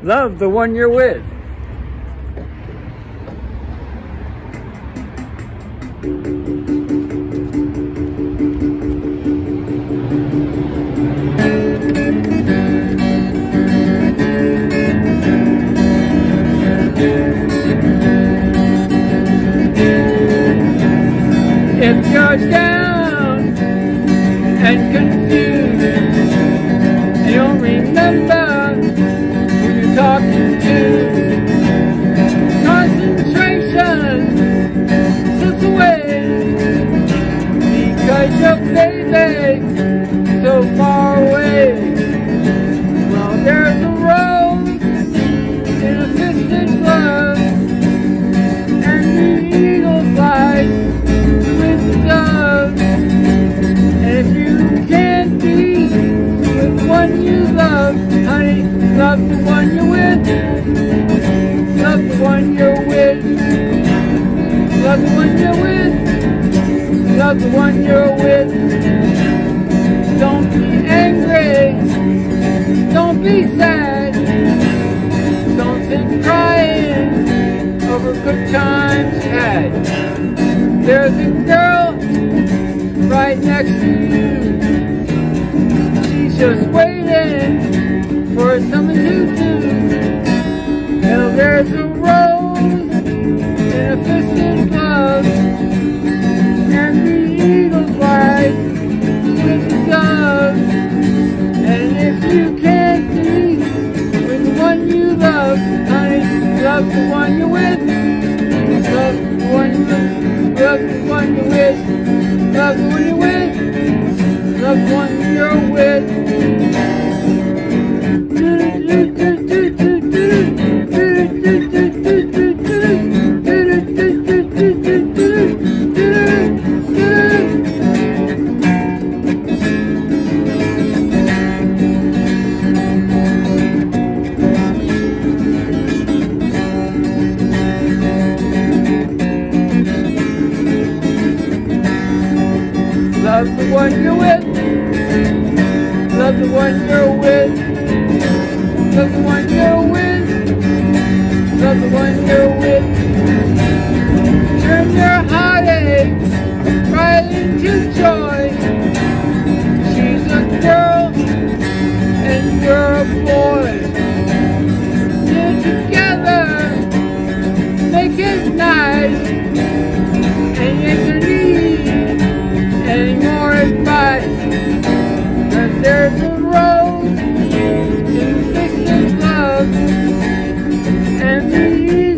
Love the one you're with. If you're down and confused, you don't remember who you're talking to. Concentration slips away because your baby's so far away. Well, there's a rose in a fisted glove, and the eagle flies with the dove. And if you can't be with one you love, honey, love the one you're with. Love the one you're with. Love the one you're with. Love the one you're with. Don't be angry. Don't be sad. Don't sit crying over good times had. There's a girl right next to you. She's just waiting for something to do. Now there's a rose in a fisted glove, and the eagle flies with the dove. And if you can't be with the one you love, honey, love the one you're with. Love the one you're with. Love the one you're with. Love the one you're with. Love the one you're with. Love the one you're with. Love the one you're with. Love the one you're with. Love the one you're with. Turn your heartache right into joy. She's a girl and you're a boy. Get together, make it nice, and you can need any more advice. Cause there's a rose in fisted glove, and the